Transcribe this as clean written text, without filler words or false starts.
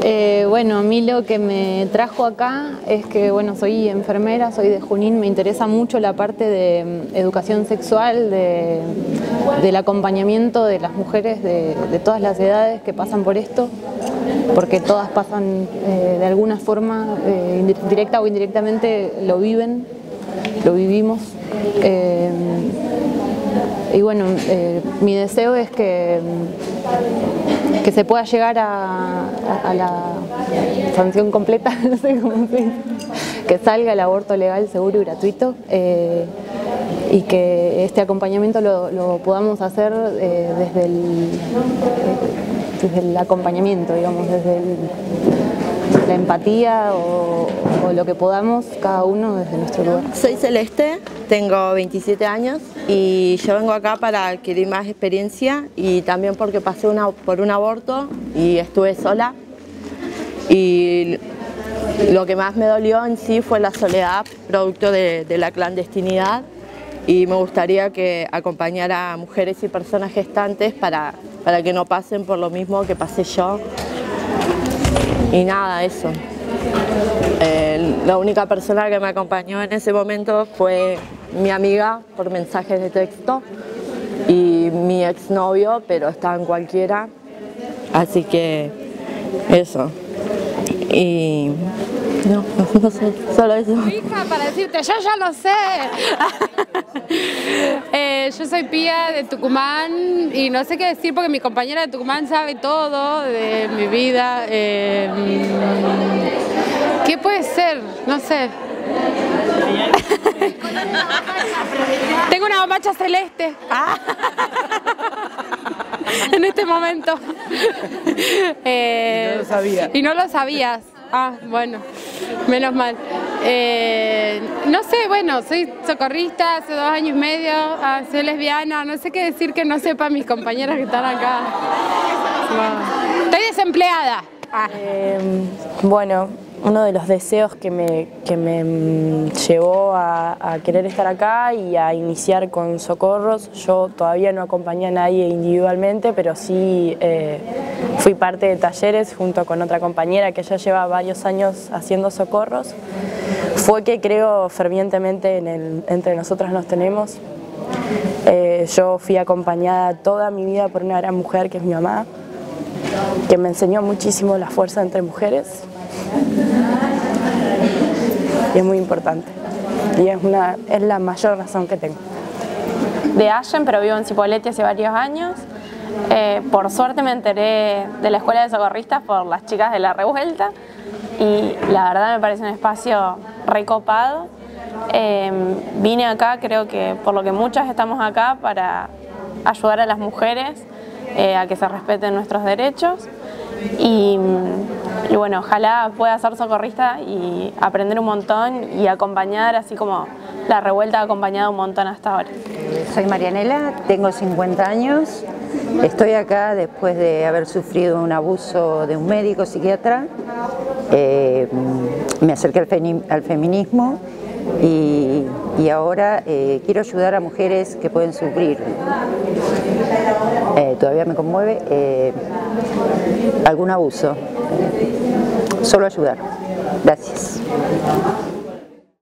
Bueno, a mí lo que me trajo acá es que, bueno, soy enfermera, soy de Junín, me interesa mucho la parte de educación sexual, del acompañamiento de las mujeres de todas las edades que pasan por esto, porque todas pasan de alguna forma, directa o indirectamente, lo vivimos. Y bueno, mi deseo es que se pueda llegar a la sanción completa, no sé cómo se dice, que salga el aborto legal, seguro y gratuito, y que este acompañamiento lo podamos hacer desde el acompañamiento, digamos, desde la empatía o lo que podamos, cada uno desde nuestro lugar. Soy Celeste, tengo 27 años y yo vengo acá para adquirir más experiencia y también porque pasé por un aborto y estuve sola, y lo que más me dolió en sí fue la soledad producto de la clandestinidad, y me gustaría que acompañara a mujeres y personas gestantes para que no pasen por lo mismo que pasé yo. Y nada, eso. La única persona que me acompañó en ese momento fue mi amiga por mensajes de texto y mi exnovio, pero estaba en cualquiera, así que eso. Y no sé, solo eso. Hija, para decirte, yo ya lo sé. Yo soy Pía de Tucumán y no sé qué decir porque mi compañera de Tucumán sabe todo de mi vida. ¿Qué puede ser? No sé. Tengo una bombacha celeste. En este momento. Y no lo sabía. Y no lo sabías. Ah, bueno, menos mal. No sé, bueno, soy socorrista hace 2 años y medio, soy lesbiana, no sé qué decir que no sepan mis compañeras que están acá. No. Estoy desempleada. Bueno, uno de los deseos que me llevó a querer estar acá y a iniciar con Socorros, yo todavía no acompañé a nadie individualmente, pero sí fui parte de talleres junto con otra compañera que ya lleva varios años haciendo Socorros, fue que creo fervientemente en Entre Nosotras Nos Tenemos. Yo fui acompañada toda mi vida por una gran mujer que es mi mamá, que me enseñó muchísimo la fuerza entre mujeres. Y es muy importante y es la mayor razón que tengo. De Allen, pero vivo en Cipolletti hace varios años. Por suerte me enteré de la escuela de socorristas por las chicas de La Revuelta y la verdad me parece un espacio recopado. Vine acá, creo que por lo que muchas estamos acá, para ayudar a las mujeres a que se respeten nuestros derechos. Y bueno, ojalá pueda ser socorrista y aprender un montón y acompañar, así como La Revuelta ha acompañado un montón hasta ahora. Soy Marianela, tengo 50 años, estoy acá después de haber sufrido un abuso de un médico psiquiatra. Me acerqué al feminismo y ahora quiero ayudar a mujeres que pueden sufrir. Todavía me conmueve algún abuso. Solo ayudar. Gracias.